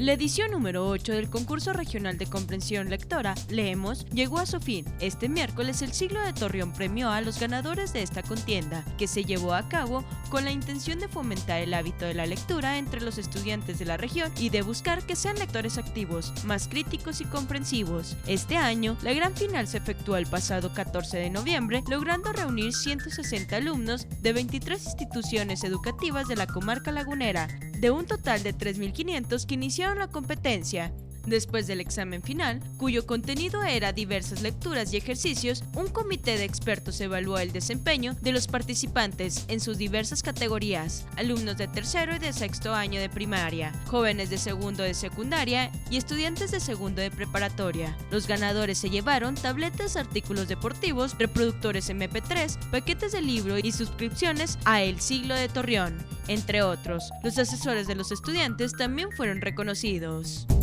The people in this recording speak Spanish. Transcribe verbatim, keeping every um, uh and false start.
La edición número ocho del concurso regional de comprensión lectora, Leemos, llegó a su fin. Este miércoles el Siglo de Torreón premió a los ganadores de esta contienda, que se llevó a cabo con la intención de fomentar el hábito de la lectura entre los estudiantes de la región y de buscar que sean lectores activos, más críticos y comprensivos. Este año, la gran final se efectuó el pasado catorce de noviembre, logrando reunir ciento sesenta alumnos de veintitrés instituciones educativas de la comarca lagunera, de un total de tres mil quinientos que iniciaron la competencia. Después del examen final, cuyo contenido era diversas lecturas y ejercicios, un comité de expertos evaluó el desempeño de los participantes en sus diversas categorías: alumnos de tercero y de sexto año de primaria, jóvenes de segundo de secundaria y estudiantes de segundo de preparatoria. Los ganadores se llevaron tabletas, artículos deportivos, reproductores eme pe tres, paquetes de libro y suscripciones a El Siglo de Torreón, entre otros. Los asesores de los estudiantes también fueron reconocidos.